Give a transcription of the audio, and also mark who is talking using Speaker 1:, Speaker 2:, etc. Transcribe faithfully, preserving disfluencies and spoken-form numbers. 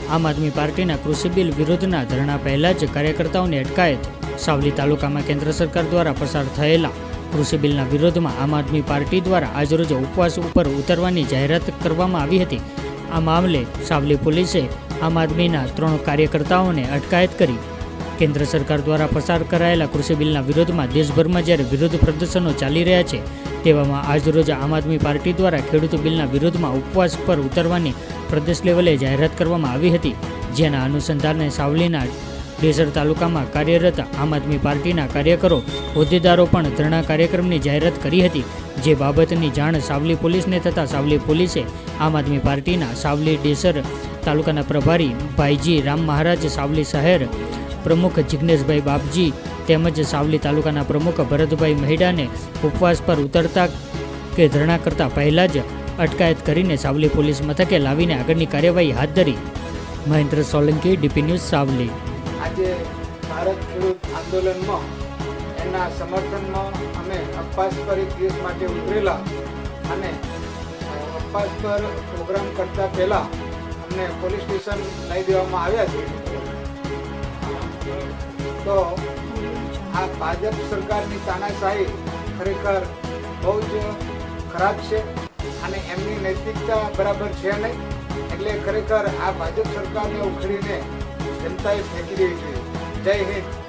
Speaker 1: આમ આદમી પાર્ટીના કૃષિ બિલ વિરુદ્ધના ધરણા પહેલા જ કાર્યકર્તાઓની અટકાયત। સાવલી તાલુકામાં કેન્દ્ર સરકાર દ્વારા પસાર થયેલા કૃષિ બિલના વિરોધમાં આમ આદમી પાર્ટી દ્વારા આજરોજ ઉપવાસ ઉપર ઉતરવાની જાહેરાત કરવામાં આવી હતી। આ મામલે સાવલી પોલીસે આમ આદમીના ત્રણ કાર્યકર્તાઓને અટકાયત કરી। કેન્દ્ર સરકાર દ્વારા પસાર કરાયેલા કૃષિ બિલના વિરોધમાં દેશભરમાં જ્યારે વિરોધ પ્રદર્શનો ચાલી રહ્યા છે, તેવામાં આજરોજ આમ આદમી પાર્ટી દ્વારા ખેડૂત બિલના વિરોધમાં ઉપવાસ પર ઉતરવાની પ્રદેશ લેવલે જાહેરાત કરવામાં આવી હતી, જેના અનુસંધાને સાવલીના ડેસર તાલુકામાં કાર્યરત આમ આદમી પાર્ટીના કાર્યકરો હોદ્દેદારો પણ ધરણા કાર્યક્રમની જાહેરાત કરી હતી। જે બાબતની જાણ સાવલી પોલીસને થતાં સાવલી પોલીસે આમ આદમી પાર્ટીના સાવલી ડેસર તાલુકાના પ્રભારી ભાઈજી રામ મહારાજ, સાવલી શહેર પ્રમુખ જિગ્નેશભાઈ બાપજી તેમજ સાવલી તાલુકાના પ્રમુખ ભરતભાઈ મહેડાને ઉપવાસ પર ઉતરતા કે ધરણા કરતા પહેલા જ અટકાયત કરીને સાવલી પોલીસ મથકે લાવીને આગળની કાર્યવાહી હાથ ધરી। Mahendra Solanki, DP news, Savli.
Speaker 2: આજે ભારત ખેડૂત આંદોલનમાં એના સમર્થનમાં અમે ઉપવાસ પર એક દિવસ માટે ઉતરેલા અને ઉપવાસ પર પ્રોગ્રામ કરતા પહેલા અમને પોલીસ સ્ટેશન લઈ દેવામાં આવ્યા છે। તો આ ભાજપ સરકારની તાનાશાહી ખરેખર બહુ જ ખરાબ છે અને એમની નૈતિકતા બરાબર છે નહીં, એટલે ખરેખર આ ભાજપ સરકારને ઉખેડીને જનતાએ ફેંકી દેવી જોઈએ। જય હિન્દ।